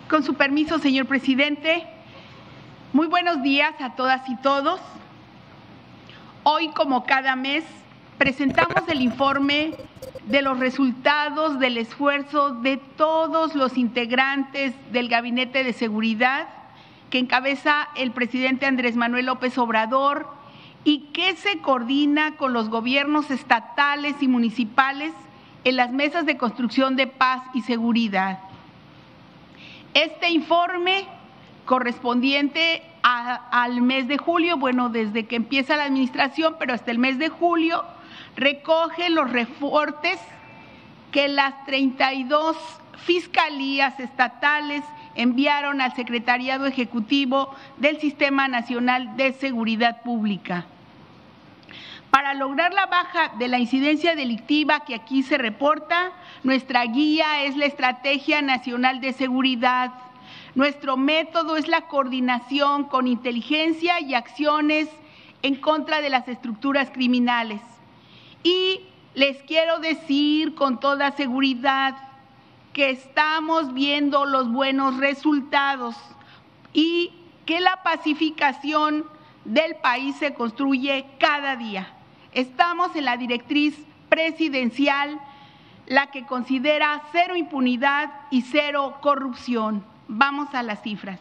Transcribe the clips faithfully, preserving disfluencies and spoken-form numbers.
Con su permiso, señor presidente, muy buenos días a todas y todos. Hoy, como cada mes, presentamos el informe de los resultados del esfuerzo de todos los integrantes del Gabinete de Seguridad que encabeza el presidente Andrés Manuel López Obrador y que se coordina con los gobiernos estatales y municipales en las mesas de construcción de paz y seguridad. Este informe correspondiente a, al mes de julio, bueno, desde que empieza la administración, pero hasta el mes de julio, recoge los reportes que las treinta y dos fiscalías estatales enviaron al Secretariado Ejecutivo del Sistema Nacional de Seguridad Pública. Para lograr la baja de la incidencia delictiva que aquí se reporta, nuestra guía es la Estrategia Nacional de Seguridad. Nuestro método es la coordinación con inteligencia y acciones en contra de las estructuras criminales. Y les quiero decir con toda seguridad que estamos viendo los buenos resultados y que la pacificación del país se construye cada día. Estamos en la directriz presidencial, la que considera cero impunidad y cero corrupción. Vamos a las cifras.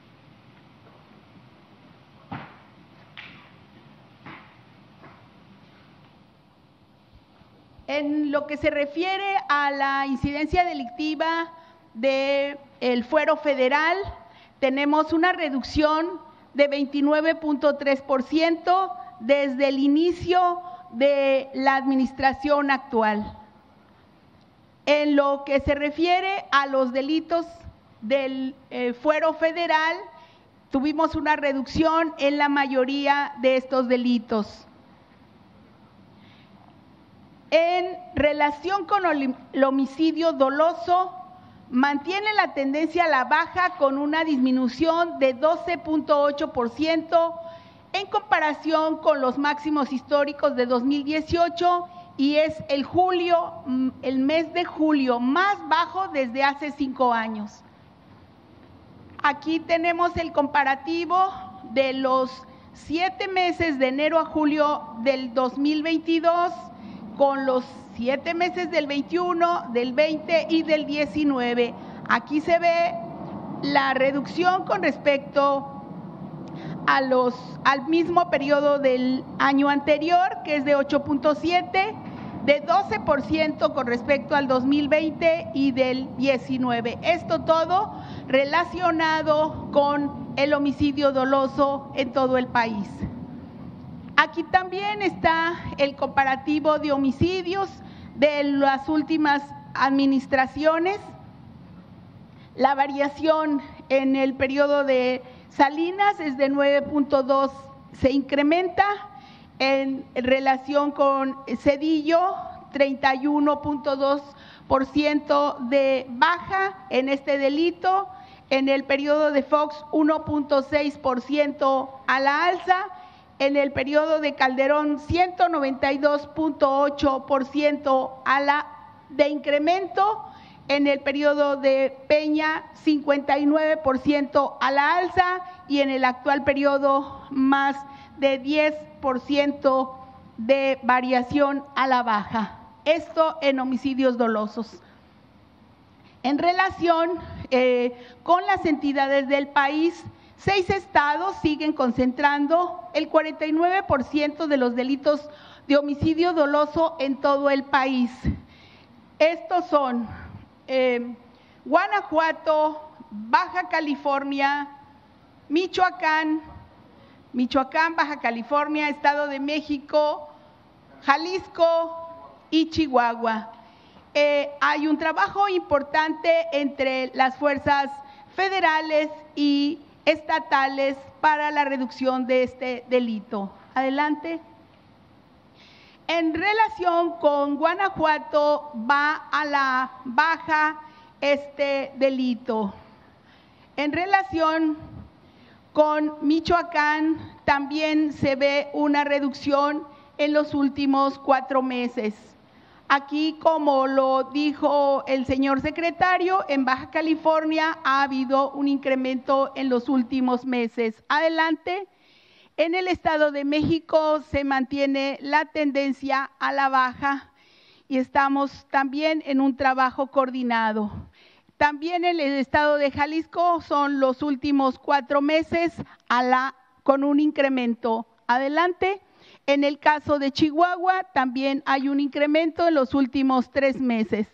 En lo que se refiere a la incidencia delictiva del fuero federal, tenemos una reducción de veintinueve punto tres por ciento desde el inicio de la administración actual. En lo que se refiere a los delitos del eh, fuero federal, tuvimos una reducción en la mayoría de estos delitos. En relación con el homicidio doloso, mantiene la tendencia a la baja con una disminución de doce punto ocho por ciento en comparación con los máximos históricos de dos mil dieciocho y es el julio, el mes de julio más bajo desde hace cinco años. Aquí tenemos el comparativo de los siete meses de enero a julio del dos mil veintidós con los siete meses del veintiuno, del veinte y del diecinueve. Aquí se ve la reducción con respecto a los, al mismo periodo del año anterior, que es de ocho punto siete, de doce por ciento con respecto al dos mil veinte y del diecinueve. Esto todo relacionado con el homicidio doloso en todo el país. Aquí también está el comparativo de homicidios de las últimas administraciones. La variación en el periodo de Salinas es de nueve punto dos, se incrementa. En relación con Zedillo, treinta y uno punto dos por ciento de baja en este delito. En el periodo de Fox, uno punto seis por ciento a la alza. En el periodo de Calderón, ciento noventa y dos punto ocho por ciento a la de incremento. En el periodo de Peña, cincuenta y nueve por ciento a la alza y en el actual periodo más de diez por ciento de variación a la baja. Esto en homicidios dolosos. En relación eh, con las entidades del país, seis estados siguen concentrando el cuarenta y nueve por ciento de los delitos de homicidio doloso en todo el país. Estos son eh, Guanajuato, Baja California, Michoacán, Michoacán, Baja California, Estado de México, Jalisco y Chihuahua. Eh, hay un trabajo importante entre las fuerzas federales y estatales para la reducción de este delito. Adelante. En relación con Guanajuato, va a la baja este delito. En relación con Michoacán, también se ve una reducción en los últimos cuatro meses. Aquí, como lo dijo el señor secretario, en Baja California ha habido un incremento en los últimos meses. Adelante. En el Estado de México se mantiene la tendencia a la baja y estamos también en un trabajo coordinado. También en el Estado de Jalisco son los últimos cuatro meses a la, con un incremento. Adelante. En el caso de Chihuahua también hay un incremento en los últimos tres meses.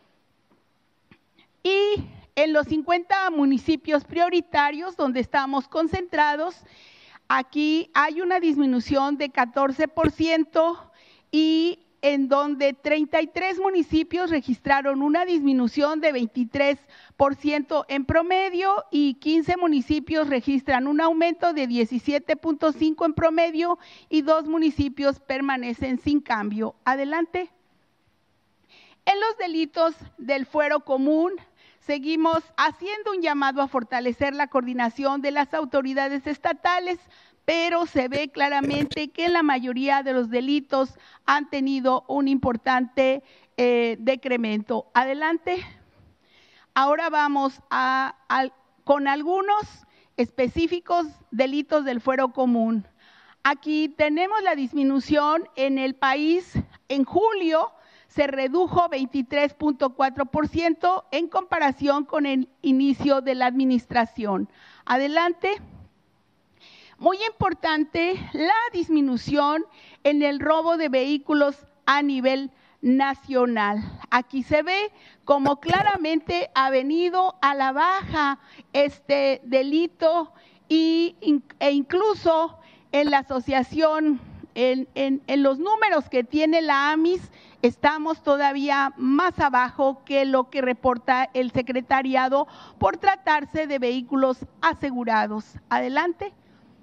Y en los cincuenta municipios prioritarios donde estamos concentrados, aquí hay una disminución de catorce por ciento y en donde treinta y tres municipios registraron una disminución de veintitrés por ciento en promedio y quince municipios registran un aumento de diecisiete punto cinco en promedio y dos municipios permanecen sin cambio. Adelante. En los delitos del fuero común, seguimos haciendo un llamado a fortalecer la coordinación de las autoridades estatales, pero se ve claramente que la mayoría de los delitos han tenido un importante eh, decremento. Adelante. Ahora vamos a, a, con algunos específicos delitos del fuero común. Aquí tenemos la disminución en el país. En julio se redujo veintitrés punto cuatro por ciento en comparación con el inicio de la administración. Adelante. Muy importante la disminución en el robo de vehículos a nivel nacional. Aquí se ve como claramente ha venido a la baja este delito y, e incluso en la asociación, en, en, en los números que tiene la A M I S, estamos todavía más abajo que lo que reporta el secretariado por tratarse de vehículos asegurados. Adelante.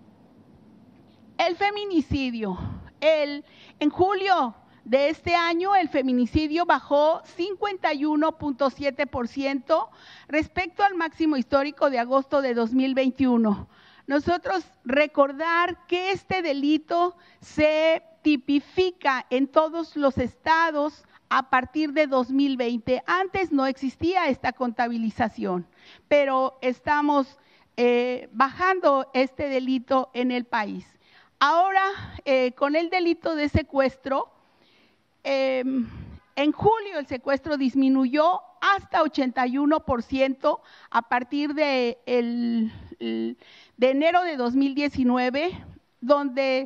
El feminicidio. El, en julio de este año, el feminicidio bajó cincuenta y uno punto siete por ciento respecto al máximo histórico de agosto de dos mil veintiuno. Nosotros recordar que este delito se tipifica en todos los estados a partir de dos mil veinte. Antes no existía esta contabilización, pero estamos eh, bajando este delito en el país. Ahora, eh, con el delito de secuestro, eh, en julio el secuestro disminuyó hasta ochenta y uno por ciento a partir de, el, el, de enero de dos mil diecinueve, donde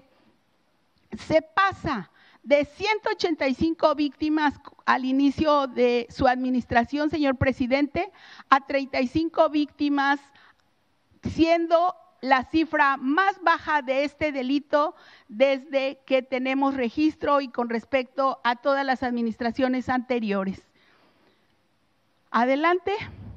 se pasa de ciento ochenta y cinco víctimas al inicio de su administración, señor presidente, a treinta y cinco víctimas, siendo la cifra más baja de este delito desde que tenemos registro y con respecto a todas las administraciones anteriores. Adelante.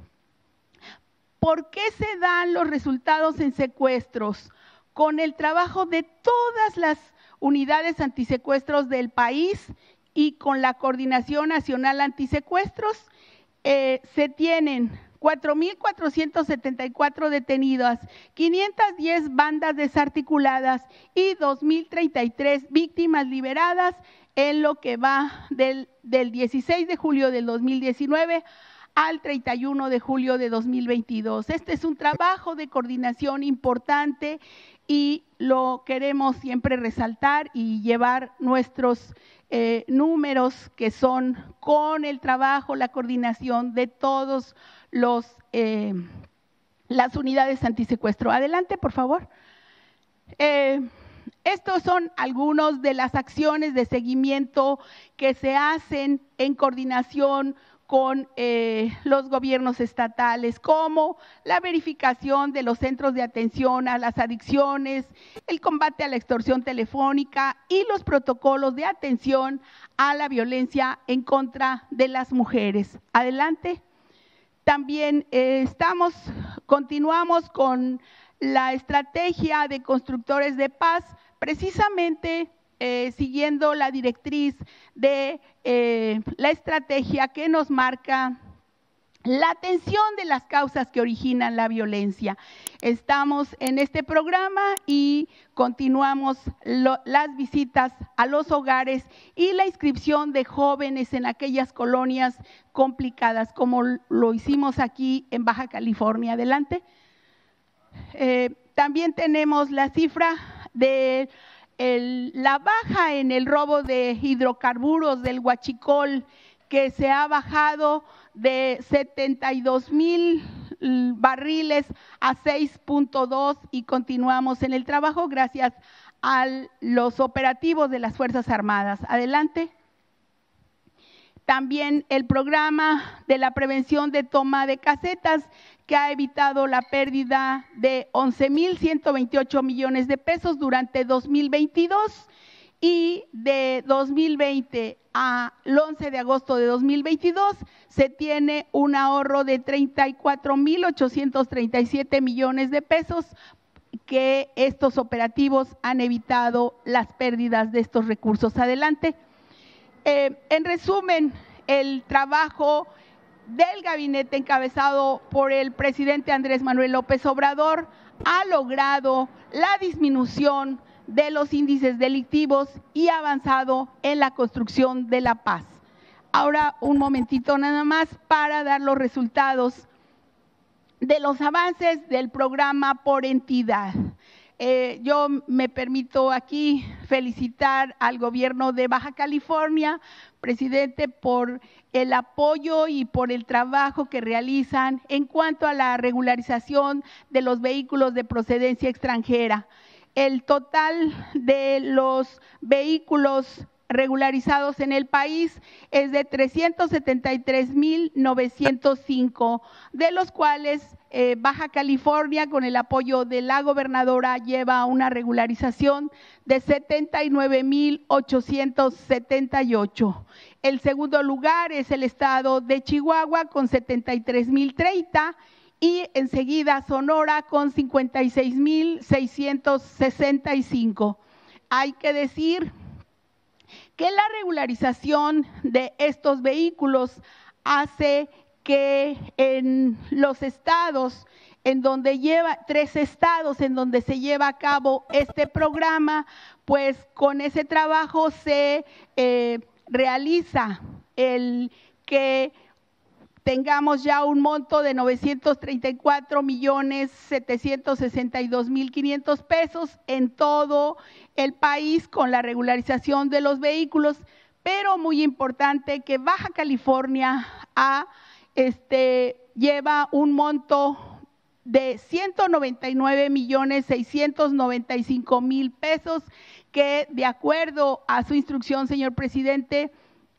¿Por qué se dan los resultados en secuestros? Con el trabajo de todas las unidades antisecuestros del país y con la Coordinación Nacional Antisecuestros, eh, se tienen cuatro mil cuatrocientos setenta y cuatro detenidas, quinientas diez bandas desarticuladas y dos mil treinta y tres víctimas liberadas en lo que va del, del dieciséis de julio del dos mil diecinueve al treinta y uno de julio de dos mil veintidós. Este es un trabajo de coordinación importante y lo queremos siempre resaltar y llevar nuestros eh, números que son con el trabajo, la coordinación de todos los eh, las unidades antisecuestro. Adelante, por favor. Eh, estos son algunos de las acciones de seguimiento que se hacen en coordinación con eh, los gobiernos estatales, como la verificación de los centros de atención a las adicciones, el combate a la extorsión telefónica y los protocolos de atención a la violencia en contra de las mujeres. Adelante. También eh, estamos, continuamos con la estrategia de constructores de paz, precisamente eh, siguiendo la directriz de eh, la estrategia que nos marca la atención de las causas que originan la violencia. Estamos en este programa y continuamos lo, las visitas a los hogares y la inscripción de jóvenes en aquellas colonias complicadas, como lo hicimos aquí en Baja California. Adelante. Eh, también tenemos la cifra de el, la baja en el robo de hidrocarburos del huachicol, que se ha bajado de setenta y dos mil barriles a seis punto dos, y continuamos en el trabajo gracias a los operativos de las Fuerzas Armadas. Adelante. También el programa de la prevención de toma de casetas, que ha evitado la pérdida de once mil ciento veintiocho millones de pesos durante dos mil veintidós, y de dos mil veinte al once de agosto de dos mil veintidós se tiene un ahorro de treinta y cuatro mil ochocientos treinta y siete millones de pesos, que estos operativos han evitado las pérdidas de estos recursos. Adelante. Eh, en resumen, el trabajo del gabinete encabezado por el presidente Andrés Manuel López Obrador ha logrado la disminución de los índices delictivos y ha avanzado en la construcción de la paz. Ahora un momentito nada más para dar los resultados de los avances del programa por entidad. Eh, yo me permito aquí felicitar al gobierno de Baja California, presidente, por el apoyo y por el trabajo que realizan en cuanto a la regularización de los vehículos de procedencia extranjera. El total de los vehículos regularizados en el país es de trescientos setenta y tres mil novecientos cinco, de los cuales eh, Baja California, con el apoyo de la gobernadora, lleva una regularización de setenta y nueve mil ochocientos setenta y ocho. El segundo lugar es el estado de Chihuahua con setenta y tres mil treinta, y enseguida Sonora con cincuenta y seis mil seiscientos sesenta y cinco. Hay que decir que la regularización de estos vehículos hace que en los estados en donde lleva, tres estados en donde se lleva a cabo este programa, pues con ese trabajo se eh, realiza el que tengamos ya un monto de novecientos treinta y cuatro millones setecientos sesenta y dos mil quinientos pesos en todo el país con la regularización de los vehículos, pero muy importante que Baja California ha, este, lleva un monto de ciento noventa y nueve millones seiscientos noventa y cinco mil pesos, que de acuerdo a su instrucción, señor presidente,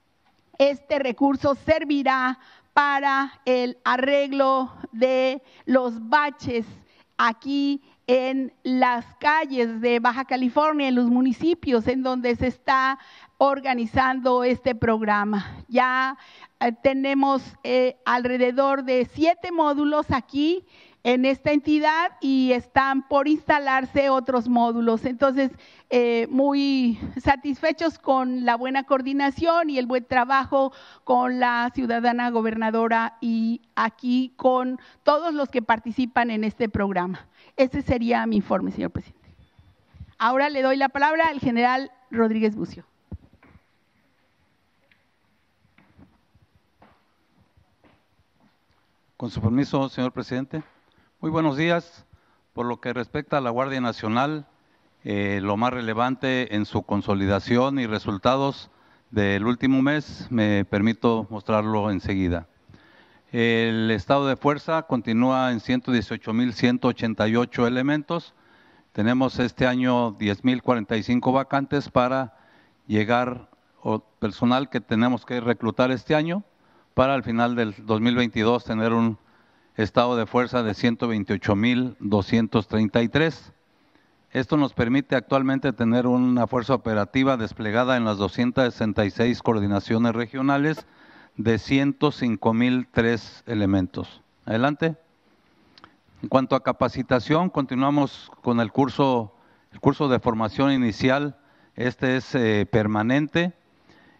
este recurso servirá para el arreglo de los baches aquí en las calles de Baja California, en los municipios en donde se está organizando este programa. Ya eh, tenemos eh, alrededor de siete módulos aquí en esta entidad y están por instalarse otros módulos. Entonces, eh, muy satisfechos con la buena coordinación y el buen trabajo con la ciudadana gobernadora y aquí con todos los que participan en este programa. Ese sería mi informe, señor presidente. Ahora le doy la palabra al general Rodríguez Bucio. Con su permiso, señor presidente. Muy buenos días. Por lo que respecta a la Guardia Nacional, eh, lo más relevante en su consolidación y resultados del último mes, me permito mostrarlo enseguida. El estado de fuerza continúa en ciento dieciocho mil ciento ochenta y ocho elementos. Tenemos este año diez mil cuarenta y cinco vacantes para llegar, o personal que tenemos que reclutar este año, para al final del dos mil veintidós tener un estado de fuerza de ciento veintiocho mil doscientos treinta y tres. Esto nos permite actualmente tener una fuerza operativa desplegada en las doscientas sesenta y seis coordinaciones regionales de ciento cinco mil tres elementos. Adelante. En cuanto a capacitación, continuamos con el curso, el curso de formación inicial. Este es eh, permanente.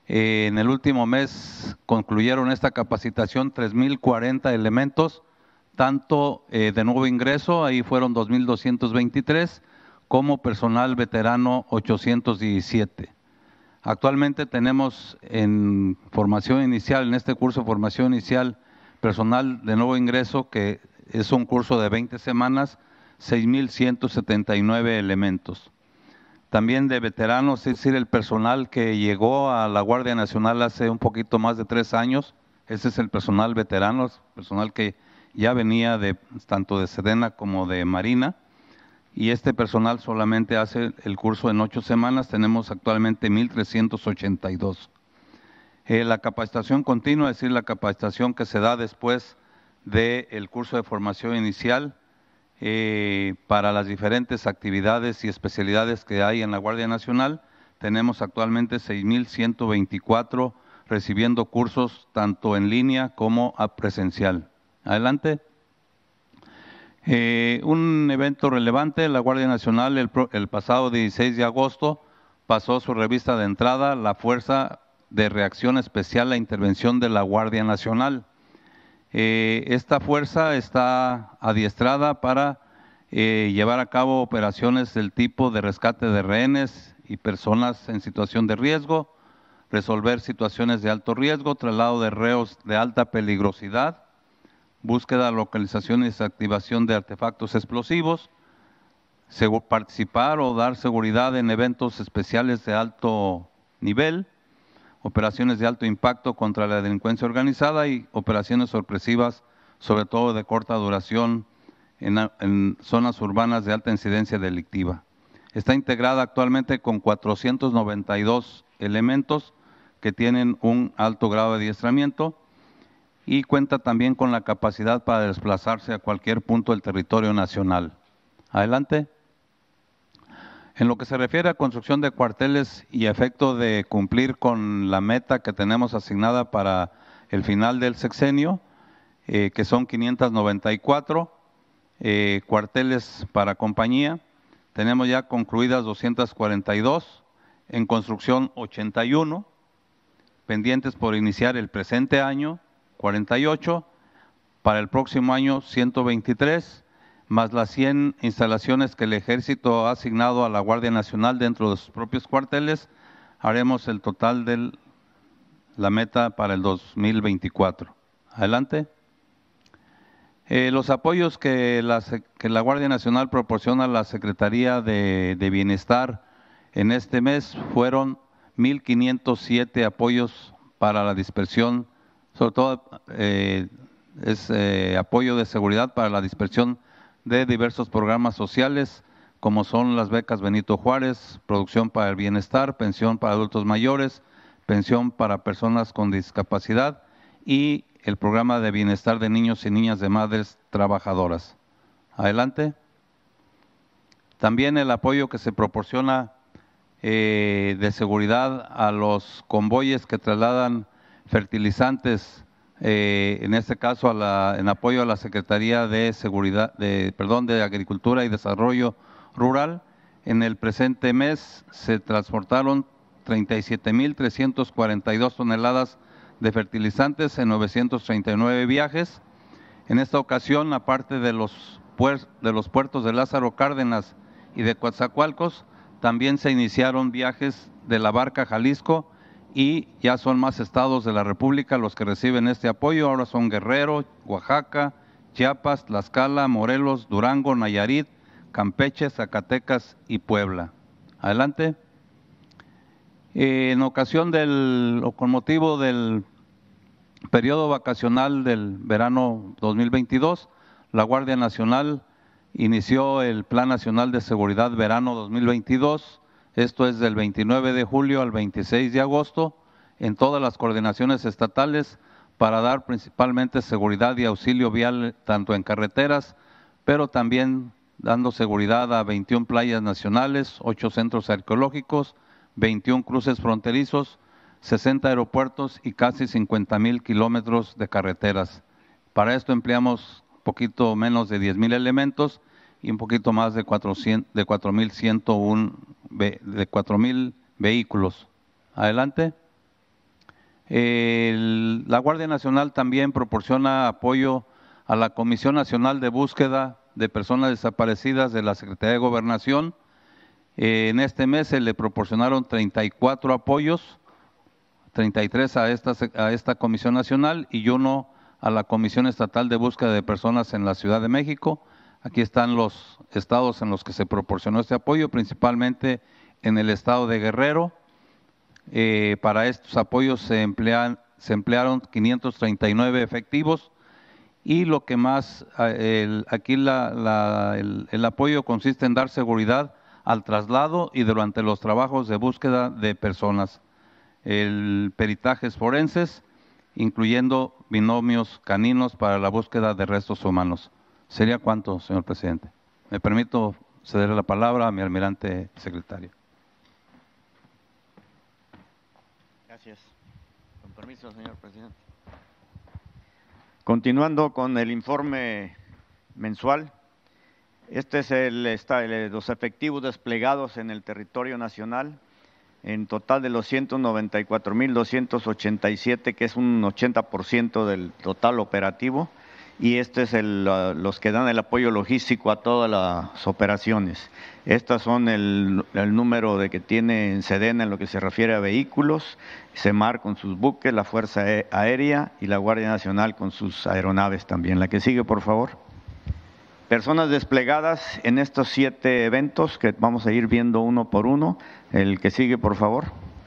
Eh, en el último mes concluyeron esta capacitación tres mil cuarenta elementos, tanto eh, de nuevo ingreso, ahí fueron dos mil doscientos veintitrés, como personal veterano ochocientos diecisiete. Actualmente tenemos en formación inicial, en este curso de formación inicial, personal de nuevo ingreso, que es un curso de veinte semanas, seis mil ciento setenta y nueve elementos. También de veteranos, es decir, el personal que llegó a la Guardia Nacional hace un poquito más de tres años, ese es el personal veterano, personal que ya venía de tanto de Sedena como de Marina, y este personal solamente hace el curso en ocho semanas, tenemos actualmente mil trescientos ochenta y dos. Eh, la capacitación continua, es decir, la capacitación que se da después del curso de formación inicial eh, para las diferentes actividades y especialidades que hay en la Guardia Nacional, tenemos actualmente seis mil ciento veinticuatro recibiendo cursos tanto en línea como a presencial. Adelante. Eh, un evento relevante, la Guardia Nacional el, el pasado dieciséis de agosto pasó su revista de entrada, la Fuerza de Reacción Especial a Intervención de la Guardia Nacional. Eh, esta fuerza está adiestrada para eh, llevar a cabo operaciones del tipo de rescate de rehenes y personas en situación de riesgo, resolver situaciones de alto riesgo, traslado de reos de alta peligrosidad, búsqueda, localización y desactivación de artefactos explosivos, participar o dar seguridad en eventos especiales de alto nivel, operaciones de alto impacto contra la delincuencia organizada y operaciones sorpresivas, sobre todo de corta duración en, en zonas urbanas de alta incidencia delictiva. Está integrada actualmente con cuatrocientos noventa y dos elementos que tienen un alto grado de adiestramiento y cuenta también con la capacidad para desplazarse a cualquier punto del territorio nacional. Adelante. En lo que se refiere a construcción de cuarteles y a efecto de cumplir con la meta que tenemos asignada para el final del sexenio, eh, que son quinientos noventa y cuatro eh, cuarteles para compañía, tenemos ya concluidas doscientos cuarenta y dos, en construcción ochenta y uno, pendientes por iniciar el presente año, cuarenta y ocho, para el próximo año ciento veintitrés, más las cien instalaciones que el Ejército ha asignado a la Guardia Nacional dentro de sus propios cuarteles, haremos el total de la meta para el dos mil veinticuatro. Adelante. Eh, los apoyos que la, que la Guardia Nacional proporciona a la Secretaría de, de Bienestar en este mes fueron mil quinientos siete apoyos para la dispersión, sobre todo eh, es eh, apoyo de seguridad para la dispersión de diversos programas sociales, como son las becas Benito Juárez, producción para el bienestar, pensión para adultos mayores, pensión para personas con discapacidad y el programa de bienestar de niños y niñas de madres trabajadoras. Adelante. También el apoyo que se proporciona eh, de seguridad a los convoyes que trasladan fertilizantes, Eh, en este caso a la, en apoyo a la Secretaría de Seguridad, de, perdón, de Agricultura y Desarrollo Rural. En el presente mes se transportaron treinta y siete mil trescientas cuarenta y dos toneladas de fertilizantes en novecientos treinta y nueve viajes. En esta ocasión, aparte de los, puer, de los puertos de Lázaro Cárdenas y de Coatzacoalcos, también se iniciaron viajes de la Barca Jalisco, y ya son más estados de la República los que reciben este apoyo. Ahora son Guerrero, Oaxaca, Chiapas, Tlaxcala, Morelos, Durango, Nayarit, Campeche, Zacatecas y Puebla. Adelante. Eh, en ocasión del, o con motivo del periodo vacacional del verano dos mil veintidós, la Guardia Nacional inició el Plan Nacional de Seguridad Verano dos mil veintidós. Esto es del veintinueve de julio al veintiséis de agosto en todas las coordinaciones estatales para dar principalmente seguridad y auxilio vial tanto en carreteras, pero también dando seguridad a veintiuna playas nacionales, ocho centros arqueológicos, veintiún cruces fronterizos, sesenta aeropuertos y casi cincuenta mil kilómetros de carreteras. Para esto empleamos un poquito menos de diez mil elementos y un poquito más de cuatro mil ciento uno de cuatro mil vehículos. Adelante. El, la Guardia Nacional también proporciona apoyo a la Comisión Nacional de Búsqueda de Personas Desaparecidas de la Secretaría de Gobernación. Eh, en este mes se le proporcionaron treinta y cuatro apoyos, treinta y tres a esta, a esta Comisión Nacional y uno a la Comisión Estatal de Búsqueda de Personas en la Ciudad de México. Aquí están los estados en los que se proporcionó este apoyo, principalmente en el estado de Guerrero. Eh, para estos apoyos se, emplean, se emplearon quinientos treinta y nueve efectivos y lo que más, el, aquí la, la, el, el apoyo consiste en dar seguridad al traslado y durante los trabajos de búsqueda de personas, el peritajes forenses, incluyendo binomios caninos para la búsqueda de restos humanos. ¿Sería cuánto, señor presidente? Me permito ceder la palabra a mi almirante secretario. Gracias. Con permiso, señor presidente. Continuando con el informe mensual, este es el, está, el, los efectivos desplegados en el territorio nacional, en total de los ciento noventa y cuatro mil doscientos ochenta y siete, que es un ochenta por ciento del total operativo, y este es el, los que dan el apoyo logístico a todas las operaciones. Estas son el, el número de que tiene Sedena en lo que se refiere a vehículos, Semar con sus buques, la Fuerza Aérea y la Guardia Nacional con sus aeronaves también. La que sigue, por favor. Personas desplegadas en estos siete eventos que vamos a ir viendo uno por uno. El que sigue, por favor.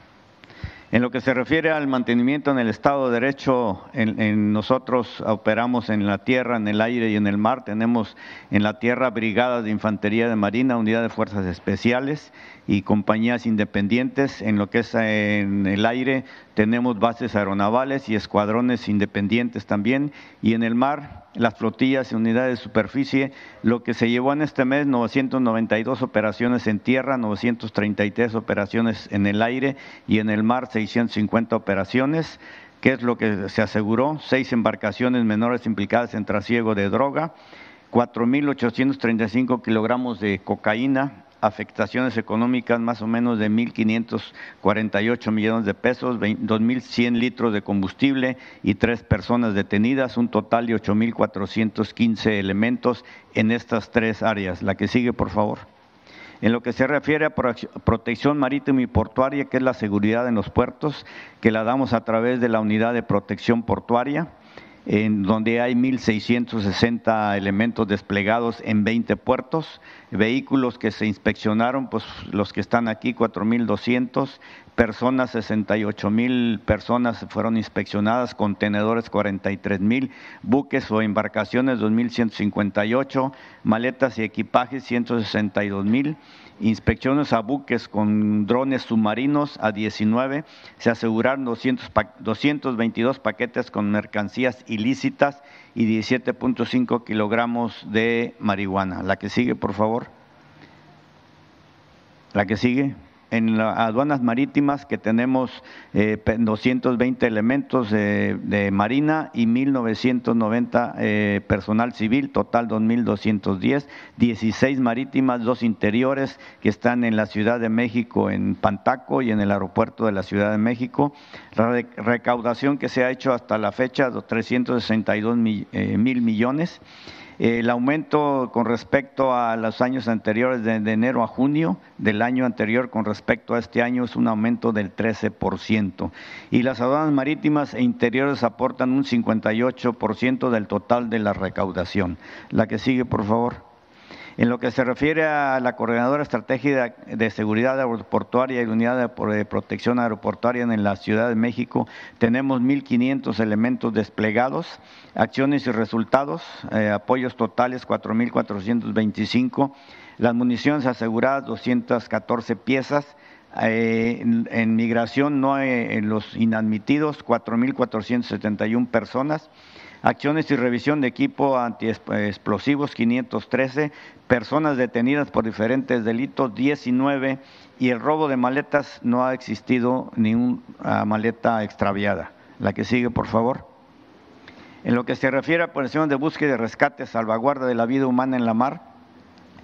En lo que se refiere al mantenimiento en el Estado de Derecho, en, en nosotros operamos en la tierra, en el aire y en el mar. Tenemos en la tierra brigadas de infantería de marina, unidad de fuerzas especiales y compañías independientes. En lo que es en el aire tenemos bases aeronavales y escuadrones independientes también. Y en el mar, las flotillas y unidades de superficie. Lo que se llevó en este mes, novecientas noventa y dos operaciones en tierra, novecientas treinta y tres operaciones en el aire y en el mar, seiscientas cincuenta operaciones. ¿Qué es lo que se aseguró? Seis embarcaciones menores implicadas en trasiego de droga, cuatro mil ochocientos treinta y cinco kilogramos de cocaína, afectaciones económicas más o menos de mil quinientos cuarenta y ocho millones de pesos, dos mil cien litros de combustible y tres personas detenidas, un total de ocho mil cuatrocientos quince elementos en estas tres áreas. La que sigue, por favor. En lo que se refiere a protección marítima y portuaria, que es la seguridad en los puertos, que la damos a través de la unidad de protección portuaria, en donde hay mil seiscientos sesenta elementos desplegados en veinte puertos, vehículos que se inspeccionaron, pues los que están aquí, cuatro mil doscientos, personas, sesenta y ocho mil personas fueron inspeccionadas, contenedores cuarenta y tres mil, buques o embarcaciones dos mil ciento cincuenta y ocho, maletas y equipajes ciento sesenta y dos mil, inspecciones a buques con drones submarinos a diecinueve, se aseguraron doscientos veintidós paquetes con mercancías ilícitas y diecisiete punto cinco kilogramos de marihuana. La que sigue, por favor. La que sigue. En las aduanas marítimas que tenemos eh, doscientos veinte elementos eh, de marina y mil novecientos noventa eh, personal civil, total dos mil doscientos diez, dieciséis marítimas, dos interiores que están en la Ciudad de México, en Pantaco y en el aeropuerto de la Ciudad de México. La recaudación que se ha hecho hasta la fecha, trescientos sesenta y dos mil, eh, mil millones. El aumento con respecto a los años anteriores, de, de enero a junio del año anterior con respecto a este año, es un aumento del trece por ciento. Y las aduanas marítimas e interiores aportan un cincuenta y ocho por ciento del total de la recaudación. La que sigue, por favor. En lo que se refiere a la Coordinadora Estratégica de Seguridad Aeroportuaria y la Unidad de Protección Aeroportuaria en la Ciudad de México, tenemos mil quinientos elementos desplegados, acciones y resultados, eh, apoyos totales cuatro mil cuatrocientos veinticinco, las municiones aseguradas doscientas catorce piezas, eh, en, en migración no eh, en los inadmitidos cuatro mil cuatrocientas setenta y una personas, acciones y revisión de equipo antiexplosivos quinientos trece, personas detenidas por diferentes delitos diecinueve y el robo de maletas no ha existido ninguna maleta extraviada. La que sigue, por favor. En lo que se refiere a operaciones de búsqueda y rescate, salvaguarda de la vida humana en la mar,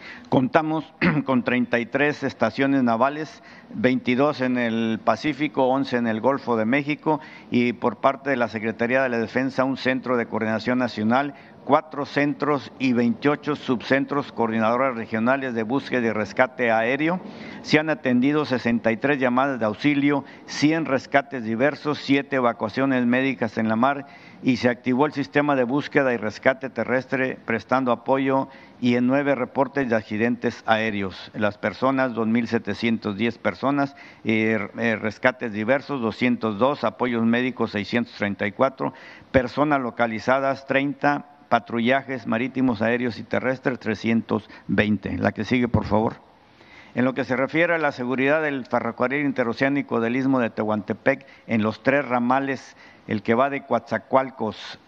Contamos con treinta y tres estaciones navales, veintidós en el Pacífico, once en el Golfo de México y por parte de la Secretaría de la Defensa un centro de coordinación nacional, cuatro centros y veintiocho subcentros coordinadoras regionales de búsqueda y rescate aéreo. Se han atendido sesenta y tres llamadas de auxilio, cien rescates diversos, siete evacuaciones médicas en la mar y se activó el sistema de búsqueda y rescate terrestre prestando apoyo y en nueve reportes de accidentes aéreos. Las personas, dos mil setecientas diez personas, eh, eh, rescates diversos, doscientos dos, apoyos médicos, seiscientos treinta y cuatro, personas localizadas, treinta, patrullajes marítimos, aéreos y terrestres, trescientos veinte. La que sigue, por favor. En lo que se refiere a la seguridad del ferrocarril interoceánico del Istmo de Tehuantepec, en los tres ramales, el que va de Coatzacoalcos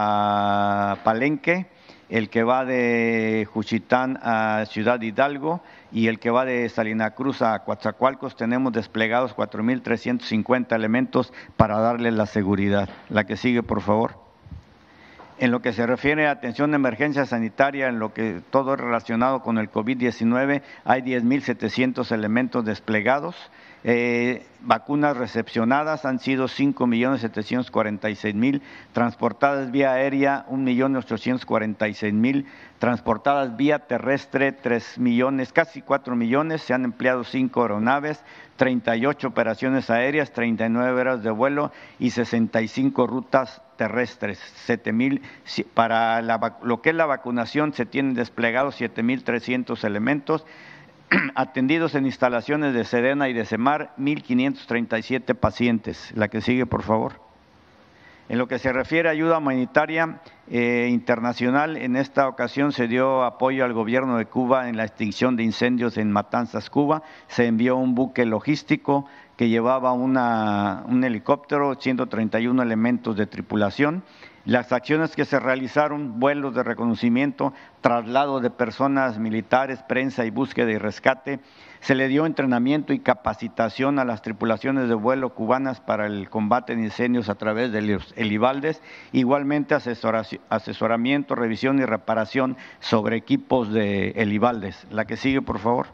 a Palenque, el que va de Juchitán a Ciudad Hidalgo y el que va de Salina Cruz a Coatzacoalcos, tenemos desplegados cuatro mil trescientos cincuenta elementos para darle la seguridad. La que sigue, por favor. En lo que se refiere a atención de emergencia sanitaria, en lo que todo es relacionado con el COVID diecinueve, hay diez mil setecientos elementos desplegados. Eh, vacunas recepcionadas han sido cinco millones setecientos cuarenta y seis mil, transportadas vía aérea un millón ochocientos cuarenta y seis mil, transportadas vía terrestre tres millones, casi cuatro millones, se han empleado cinco aeronaves, treinta y ocho operaciones aéreas, treinta y nueve horas de vuelo y sesenta y cinco rutas terrestres. siete mil, para la, lo que es la vacunación se tienen desplegados siete mil trescientos elementos, atendidos en instalaciones de Sedena y de Semar, mil quinientos treinta y siete pacientes. La que sigue, por favor. En lo que se refiere a ayuda humanitaria eh, internacional, en esta ocasión se dio apoyo al gobierno de Cuba en la extinción de incendios en Matanzas, Cuba. Se envió un buque logístico que llevaba una, un helicóptero, ciento treinta y uno elementos de tripulación. Las acciones que se realizaron, vuelos de reconocimiento, traslado de personas militares, prensa y búsqueda y rescate. Se le dio entrenamiento y capacitación a las tripulaciones de vuelo cubanas para el combate de incendios a través de los helibaldes. Igualmente asesoramiento, revisión y reparación sobre equipos de helibaldes. La que sigue, por favor.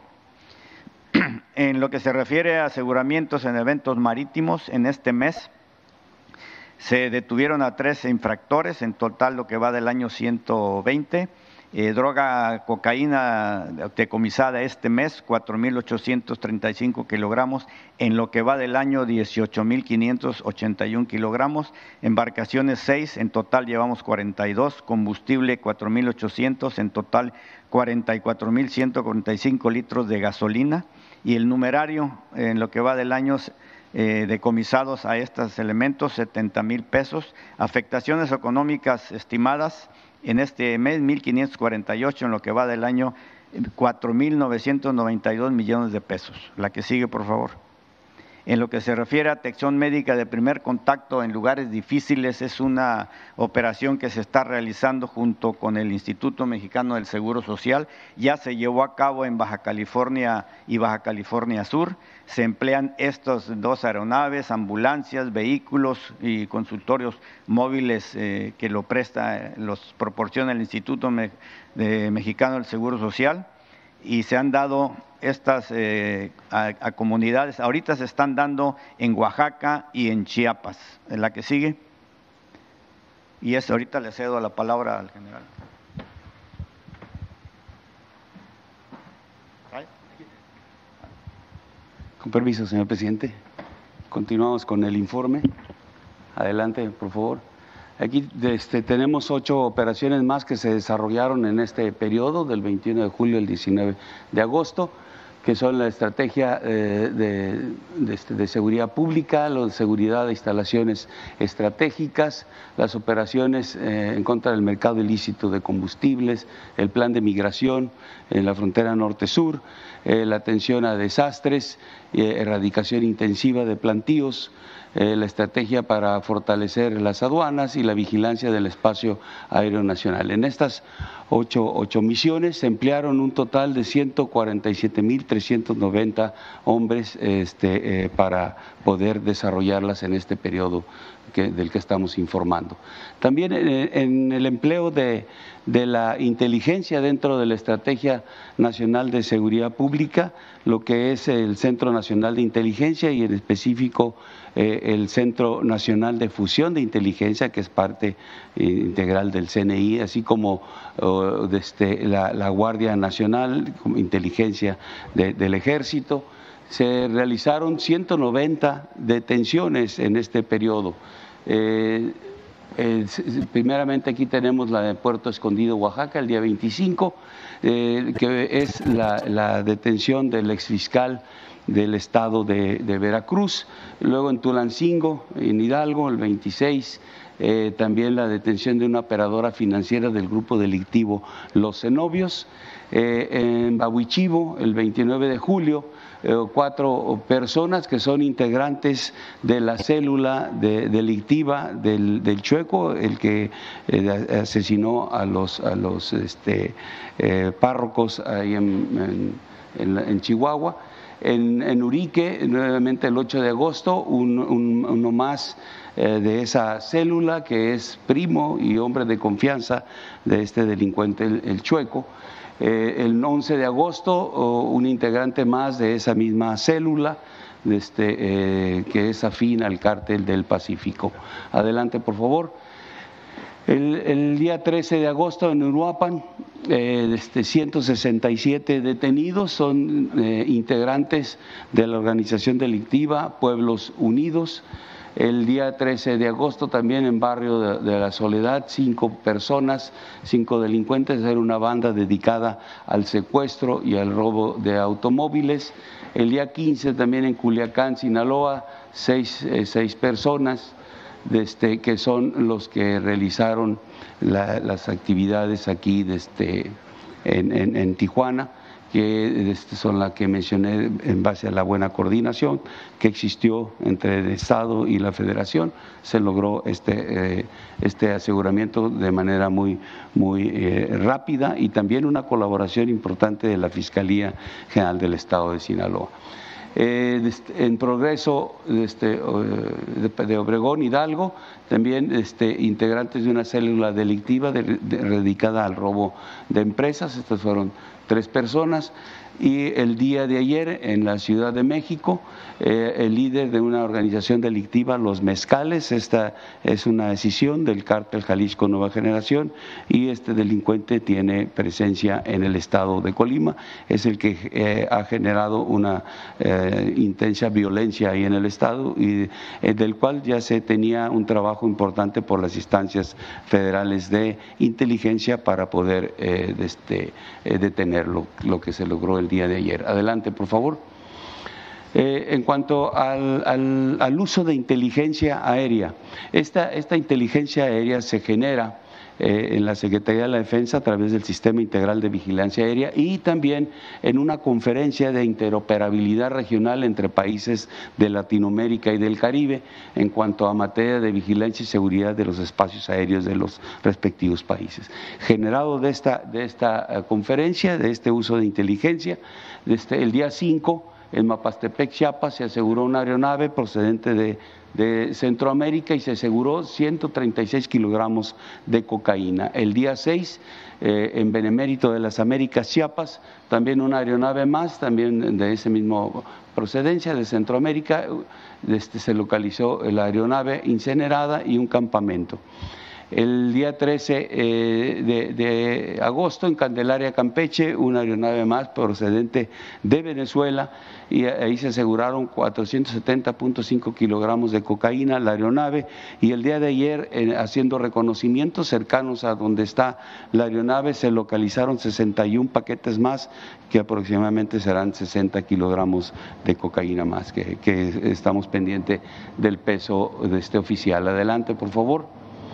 En lo que se refiere a aseguramientos en eventos marítimos, en este mes se detuvieron a trece infractores, en total lo que va del año ciento veinte. Eh, droga, cocaína decomisada este mes, cuatro mil ochocientos treinta y cinco kilogramos, en lo que va del año dieciocho mil quinientos ochenta y uno kilogramos, embarcaciones seis, en total llevamos cuarenta y dos, combustible cuatro mil ochocientos, en total cuarenta y cuatro mil ciento cuarenta y cinco litros de gasolina, y el numerario en lo que va del año Eh, decomisados a estos elementos, setenta mil pesos, afectaciones económicas estimadas en este mes, mil quinientos cuarenta y ocho, en lo que va del año, cuatro mil novecientos noventa y dos millones de pesos. La que sigue, por favor. En lo que se refiere a atención médica de primer contacto en lugares difíciles, es una operación que se está realizando junto con el Instituto Mexicano del Seguro Social. Ya se llevó a cabo en Baja California y Baja California Sur. Se emplean estas dos aeronaves, ambulancias, vehículos y consultorios móviles eh, que lo presta, los proporciona el Instituto Me- de Mexicano del Seguro Social. Y se han dado estas eh, a, a comunidades, ahorita se están dando en Oaxaca y en Chiapas. En la que sigue. Y es, ahorita le cedo la palabra al general. Con permiso, señor presidente. Continuamos con el informe. Adelante, por favor. Aquí este, tenemos ocho operaciones más que se desarrollaron en este periodo, del veintiuno de julio al diecinueve de agosto, que son la estrategia eh, de, de, este, de seguridad pública, la seguridad de instalaciones estratégicas, las operaciones eh, en contra del mercado ilícito de combustibles, el plan de migración en la frontera norte-sur, eh, la atención a desastres, eh, erradicación intensiva de plantíos, Eh, la estrategia para fortalecer las aduanas y la vigilancia del espacio aéreo nacional. En estas ocho, ocho misiones se emplearon un total de ciento cuarenta y siete mil trescientos noventa hombres este, eh, para poder desarrollarlas en este periodo que, del que estamos informando. También en, en el empleo de, de la inteligencia dentro de la Estrategia Nacional de Seguridad Pública, lo que es el Centro Nacional de Inteligencia y en específico eh, el Centro Nacional de Fusión de Inteligencia, que es parte eh, integral del C N I, así como uh, desde la, la Guardia Nacional, como inteligencia de, del Ejército. Se realizaron ciento noventa detenciones en este periodo. Eh, eh, primeramente aquí tenemos la de Puerto Escondido, Oaxaca, el día veinticinco, eh, que es la, la detención del exfiscal del estado de, de Veracruz. Luego en Tulancingo, en Hidalgo, el veintiséis, eh, también la detención de una operadora financiera del grupo delictivo Los Cenobios. Eh, en Bahuichivo, el veintinueve de julio, eh, cuatro personas que son integrantes de la célula de, delictiva del, del Chueco, el que eh, asesinó a los, a los este, eh, párrocos ahí en, en, en, en Chihuahua. En, en Urique, nuevamente el ocho de agosto, un, un, uno más eh, de esa célula que es primo y hombre de confianza de este delincuente, el, el Chueco. Eh, el once de agosto, oh, un integrante más de esa misma célula, este, eh, que es afín al Cártel del Pacífico. Adelante, por favor. El, el día trece de agosto en Uruapan, eh, este, ciento sesenta y siete detenidos son eh, integrantes de la organización delictiva Pueblos Unidos. El día trece de agosto también en Barrio de, de la Soledad, cinco personas, cinco delincuentes, era una banda dedicada al secuestro y al robo de automóviles. El día quince también en Culiacán, Sinaloa, seis, eh, seis personas. Desde, que son los que realizaron la, las actividades aquí desde, en, en, en Tijuana, que este, son las que mencioné en base a la buena coordinación que existió entre el Estado y la Federación. Se logró este, eh, este aseguramiento de manera muy, muy eh, rápida y también una colaboración importante de la Fiscalía General del Estado de Sinaloa. Eh, en Progreso este, de Obregón, Hidalgo, también este, integrantes de una célula delictiva de, de, dedicada al robo de empresas. Estas fueron tres personas. Y el día de ayer en la Ciudad de México, eh, el líder de una organización delictiva, Los Mezcales, esta es una decisión del Cártel Jalisco Nueva Generación y este delincuente tiene presencia en el estado de Colima, es el que eh, ha generado una eh, intensa violencia ahí en el estado y eh, del cual ya se tenía un trabajo importante por las instancias federales de inteligencia para poder eh, este, eh, detenerlo, lo que se logró el día de ayer. Adelante, por favor. Eh, en cuanto al, al, al uso de inteligencia aérea, esta, esta inteligencia aérea se genera eh, en la Secretaría de la Defensa a través del Sistema Integral de Vigilancia Aérea y también en una conferencia de interoperabilidad regional entre países de Latinoamérica y del Caribe en cuanto a materia de vigilancia y seguridad de los espacios aéreos de los respectivos países. Generado de esta, de esta conferencia, de este uso de inteligencia, desde el día cinco, en Mapastepec, Chiapas, se aseguró una aeronave procedente de, de Centroamérica y se aseguró ciento treinta y seis kilogramos de cocaína. El día seis, eh, en Benemérito de las Américas, Chiapas, también una aeronave más, también de ese mismo procedencia, de Centroamérica, este, se localizó la aeronave incinerada y un campamento. El día trece eh, de, de agosto en Candelaria, Campeche, una aeronave más procedente de Venezuela y ahí se aseguraron cuatrocientos setenta punto cinco kilogramos de cocaína la aeronave y el día de ayer eh, haciendo reconocimientos cercanos a donde está la aeronave se localizaron sesenta y un paquetes más que aproximadamente serán sesenta kilogramos de cocaína más, que, que estamos pendientes del peso de este oficial. Adelante, por favor.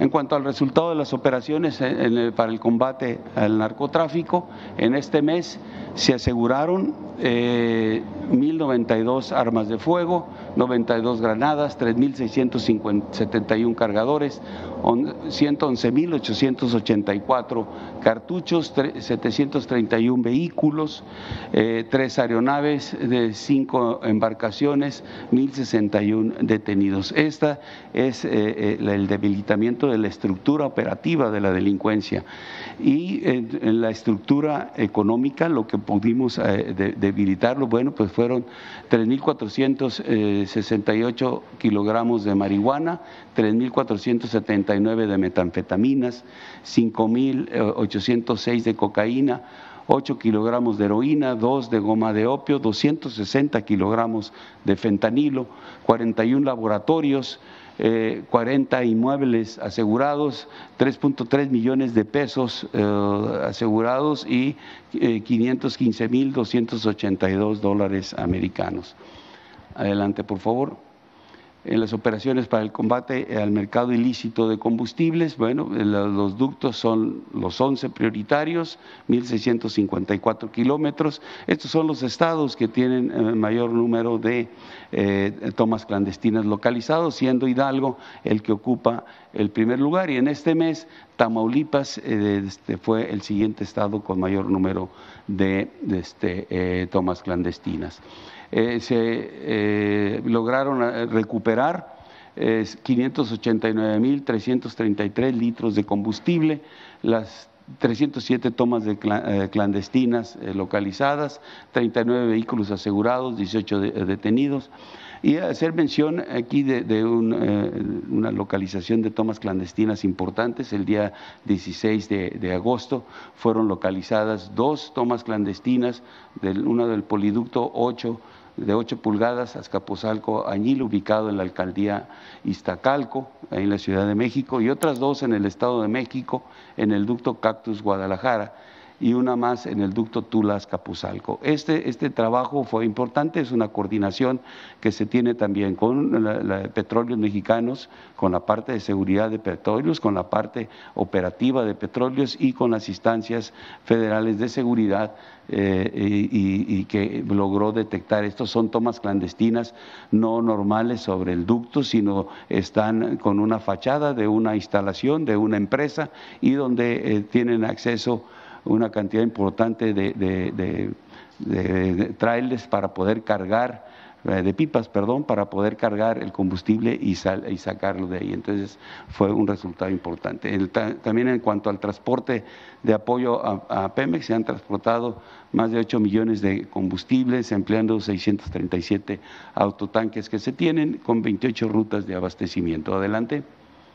En cuanto al resultado de las operaciones en el, para el combate al narcotráfico, en este mes se aseguraron eh, mil noventa y dos armas de fuego, noventa y dos granadas, tres mil seiscientos setenta y uno cargadores, ciento once mil ochocientos ochenta y cuatro cartuchos, setecientos treinta y uno vehículos, eh, tres aeronaves de cinco embarcaciones, mil sesenta y uno detenidos. Esta es eh, el debilitamiento de la estructura operativa de la delincuencia. Y eh, en la estructura económica, lo que pudimos eh, de, debilitarlo, bueno, pues fueron tres mil cuatrocientos sesenta y ocho kilogramos de marihuana, tres mil cuatrocientos setenta y nueve de metanfetaminas, cinco mil ochocientos seis de cocaína, ocho kilogramos de heroína, dos de goma de opio, doscientos sesenta kilogramos de fentanilo, cuarenta y uno laboratorios, eh, cuarenta inmuebles asegurados, tres punto tres millones de pesos eh, asegurados y eh, quinientos quince mil doscientos ochenta y dos dólares americanos. Adelante, por favor. En las operaciones para el combate al mercado ilícito de combustibles, bueno, los ductos son los once prioritarios, mil seiscientos cincuenta y cuatro kilómetros. Estos son los estados que tienen el mayor número de eh, tomas clandestinas localizados, siendo Hidalgo el que ocupa el primer lugar. Y en este mes, Tamaulipas eh, este, fue el siguiente estado con mayor número de, de este, eh, tomas clandestinas. Eh, se eh, lograron recuperar eh, quinientos ochenta y nueve mil trescientos treinta y tres litros de combustible, las trescientas siete tomas de clandestinas eh, localizadas, treinta y nueve vehículos asegurados, dieciocho de, detenidos. Y hacer mención aquí de, de un, eh, una localización de tomas clandestinas importantes. El día dieciséis de, de agosto fueron localizadas dos tomas clandestinas, del, una del poliducto ocho, de ocho pulgadas, Azcapotzalco, Añil, ubicado en la alcaldía Iztacalco, en la Ciudad de México, y otras dos en el Estado de México, en el ducto Cactus, Guadalajara, y una más en el ducto Tula-Azcapotzalco. Este, este trabajo fue importante, es una coordinación que se tiene también con la, la Petróleos Mexicanos, con la parte de seguridad de petróleos, con la parte operativa de petróleos y con las instancias federales de seguridad eh, y, y que logró detectar. Estos son tomas clandestinas no normales sobre el ducto, sino están con una fachada de una instalación, de una empresa, y donde eh, tienen acceso una cantidad importante de, de, de, de, de trailers para poder cargar, de pipas, perdón, para poder cargar el combustible y, sal, y sacarlo de ahí. Entonces fue un resultado importante. El, también en cuanto al transporte de apoyo a, a Pemex, se han transportado más de ocho millones de combustibles, empleando seiscientos treinta y siete autotanques que se tienen, con veintiocho rutas de abastecimiento. Adelante.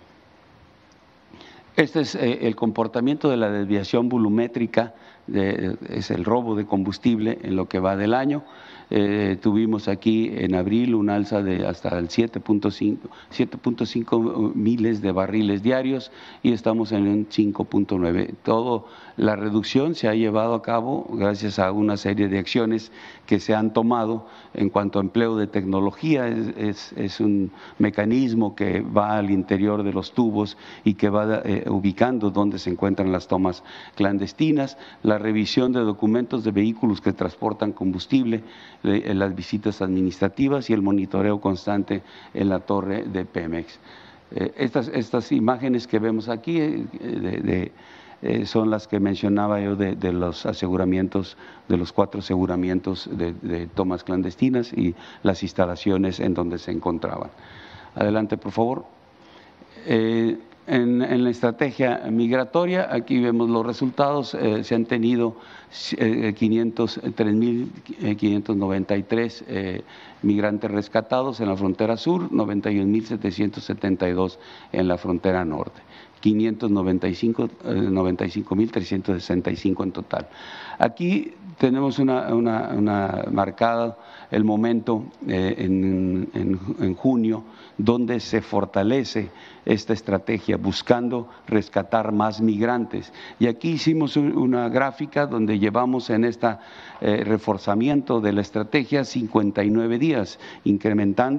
Este es eh, el comportamiento de la desviación volumétrica, de, es el robo de combustible en lo que va del año. Eh, tuvimos aquí en abril un alza de hasta el siete punto cinco miles de barriles diarios y estamos en un cinco punto nueve. Toda la reducción se ha llevado a cabo gracias a una serie de acciones que se han tomado en cuanto a empleo de tecnología. Es, es, es un mecanismo que va al interior de los tubos y que va eh, ubicando dónde se encuentran las tomas clandestinas, la revisión de documentos de vehículos que transportan combustible, las visitas administrativas y el monitoreo constante en la torre de Pemex. Eh, estas, estas imágenes que vemos aquí eh, de, de, eh, son las que mencionaba yo de, de los aseguramientos, de los cuatro aseguramientos de, de tomas clandestinas y las instalaciones en donde se encontraban. Adelante, por favor. Eh, En, en la estrategia migratoria, aquí vemos los resultados, eh, se han tenido eh, quinientos tres mil quinientos noventa y tres eh, migrantes rescatados en la frontera sur, noventa y un mil setecientos setenta y dos en la frontera norte, quinientos noventa y cinco mil trescientos sesenta y cinco en total. Aquí tenemos una, una, una marcada el momento eh, en, en, en junio, donde se fortalece esta estrategia buscando rescatar más migrantes. Y aquí hicimos una gráfica donde llevamos en este eh, reforzamiento de la estrategia cincuenta y nueve días, incrementando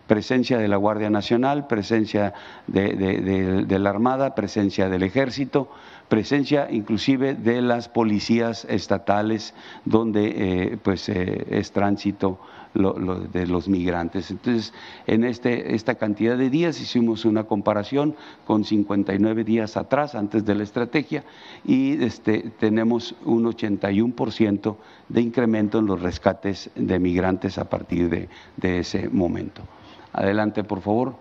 presencia de la Guardia Nacional, presencia de, de, de, de la Armada, presencia del Ejército, presencia inclusive de las policías estatales, donde eh, pues eh, es tránsito lo, lo de los migrantes. Entonces, en este, esta cantidad de días hicimos una comparación con cincuenta y nueve días atrás, antes de la estrategia, y este, tenemos un ochenta y uno por ciento de incremento en los rescates de migrantes a partir de, de ese momento. Adelante, por favor.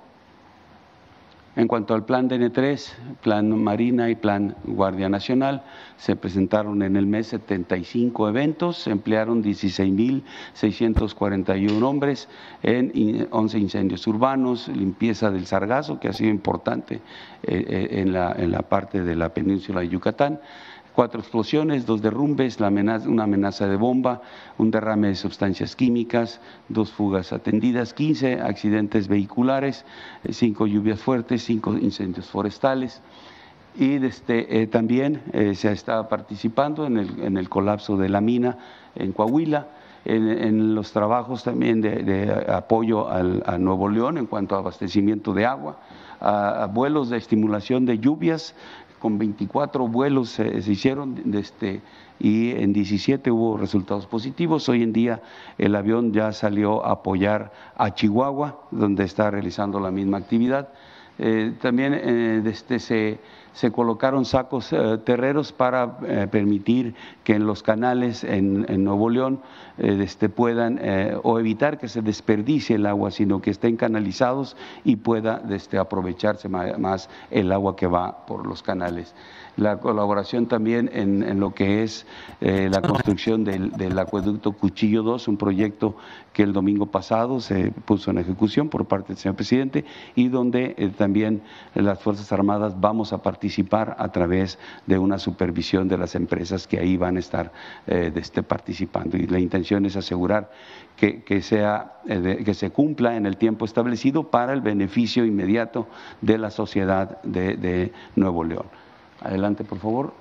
En cuanto al plan D N tres, plan Marina y plan Guardia Nacional, se presentaron en el mes setenta y cinco eventos, se emplearon dieciséis mil seiscientos cuarenta y uno hombres en once incendios urbanos, limpieza del sargazo, que ha sido importante eh, en, la, en la parte de la península de Yucatán, cuatro explosiones, dos derrumbes, la amenaza, una amenaza de bomba, un derrame de sustancias químicas, dos fugas atendidas, quince accidentes vehiculares, cinco lluvias fuertes, cinco incendios forestales. Y desde, eh, también eh, se ha estado participando en el, en el colapso de la mina en Coahuila, en, en los trabajos también de, de apoyo al, a Nuevo León en cuanto a abastecimiento de agua, a, a vuelos de estimulación de lluvias. Con veinticuatro vuelos se, se hicieron este, y en diecisiete hubo resultados positivos. Hoy en día el avión ya salió a apoyar a Chihuahua, donde está realizando la misma actividad. Eh, también eh, este, se, se colocaron sacos eh, terreros para eh, permitir que en los canales en, en Nuevo León eh, este, puedan eh, o evitar que se desperdicie el agua, sino que estén canalizados y pueda este, aprovecharse más, más el agua que va por los canales. La colaboración también en, en lo que es eh, la construcción del, del acueducto Cuchillo dos, un proyecto que el domingo pasado se puso en ejecución por parte del señor presidente y donde eh, también las Fuerzas Armadas vamos a participar a través de una supervisión de las empresas que ahí van a estar eh, de este, participando. Y la intención es asegurar que, que, sea, eh, de, que se cumpla en el tiempo establecido para el beneficio inmediato de la sociedad de, de Nuevo León. Adelante, por favor.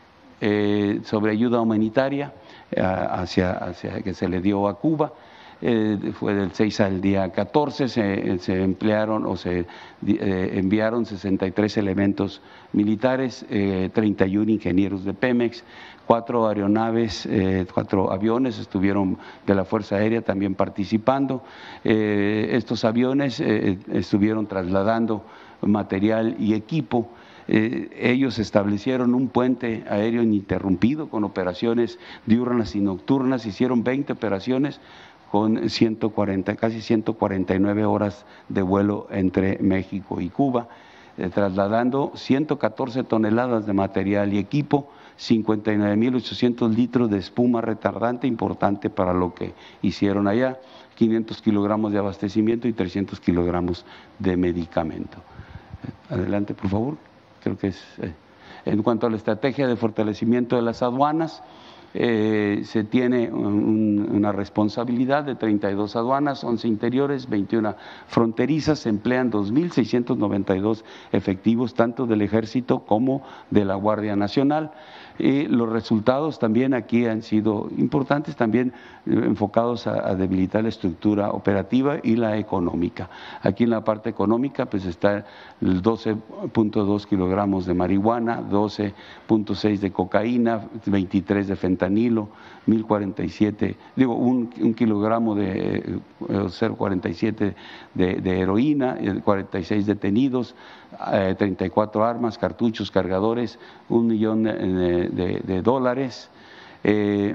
Eh, sobre ayuda humanitaria eh, hacia, hacia que se le dio a Cuba. Eh, fue del seis al día catorce, se, se emplearon o se eh, enviaron sesenta y tres elementos militares, eh, treinta y uno ingenieros de Pemex, cuatro aeronaves, eh, cuatro aviones estuvieron de la Fuerza Aérea también participando. Eh, estos aviones eh, estuvieron trasladando material y equipo. Eh, ellos establecieron un puente aéreo ininterrumpido con operaciones diurnas y nocturnas, hicieron veinte operaciones con ciento cuarenta, casi ciento cuarenta y nueve horas de vuelo entre México y Cuba, eh, trasladando ciento catorce toneladas de material y equipo, cincuenta y nueve mil ochocientos litros de espuma retardante, importante para lo que hicieron allá, quinientos kilogramos de abastecimiento y trescientos kilogramos de medicamento. Adelante, por favor. Creo que es, eh, en cuanto a la estrategia de fortalecimiento de las aduanas, eh, se tiene un, una responsabilidad de treinta y dos aduanas, once interiores, veintiuna fronterizas, se emplean dos mil seiscientos noventa y dos efectivos, tanto del Ejército como de la Guardia Nacional. Y los resultados también aquí han sido importantes, también enfocados a, a debilitar la estructura operativa y la económica. Aquí en la parte económica pues está el doce punto dos kilogramos de marihuana, doce punto seis de cocaína, veintitrés de fentanilo, mil cuarenta y siete, digo, un, un kilogramo de eh, cero punto cuarenta y siete de, de heroína, cuarenta y seis detenidos, eh, treinta y cuatro armas, cartuchos, cargadores, un millón de, de, de dólares eh,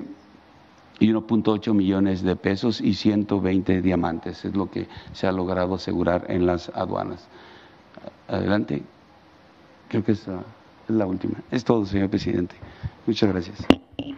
y uno punto ocho millones de pesos y ciento veinte diamantes, es lo que se ha logrado asegurar en las aduanas. Adelante, creo que esa es la última. Es todo, señor presidente. Muchas gracias.